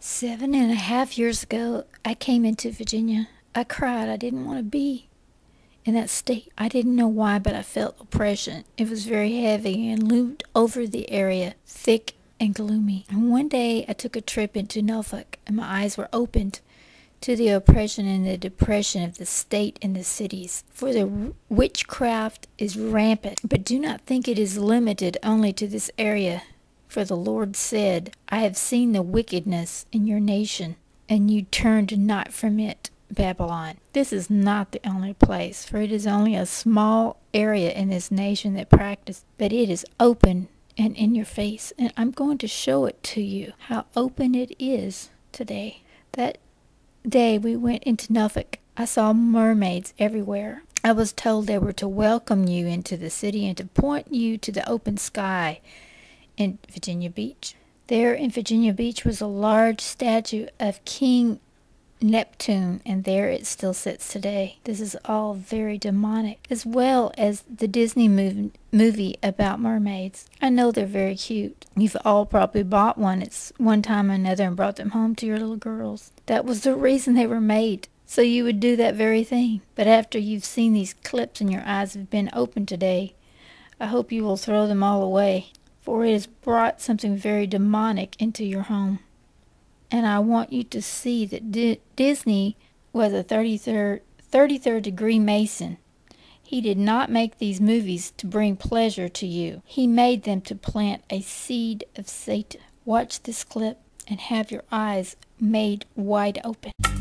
7.5 years ago, I came into Virginia. I cried. I didn't want to be in that state. I didn't know why, but I felt oppression. It was very heavy and loomed over the area, thick and gloomy. And one day, I took a trip into Norfolk, and my eyes were opened to the oppression and the depression of the state and the cities. For the witchcraft is rampant, but do not think it is limited only to this area. For the Lord said, I have seen the wickedness in your nation, and you turned not from it, Babylon. This is not the only place, for it is only a small area in this nation that practice, but it is open and in your face, and I'm going to show it to you, how open it is today. That day we went into Norfolk. I saw mermaids everywhere. I was told they were to welcome you into the city and to point you to the open sky in Virginia Beach. There in Virginia Beach was a large statue of King Neptune, and there it still sits today. This is all very demonic, as well as the Disney movie about mermaids. I know they're very cute. You've all probably bought one at one time or another and brought them home to your little girls. That was the reason they were made, so you would do that very thing. But after you've seen these clips and your eyes have been opened today, I hope you will throw them all away, for it has brought something very demonic into your home. And I want you to see that Disney was a 33rd degree Mason. He did not make these movies to bring pleasure to you. He made them to plant a seed of Satan. Watch this clip and have your eyes made wide open.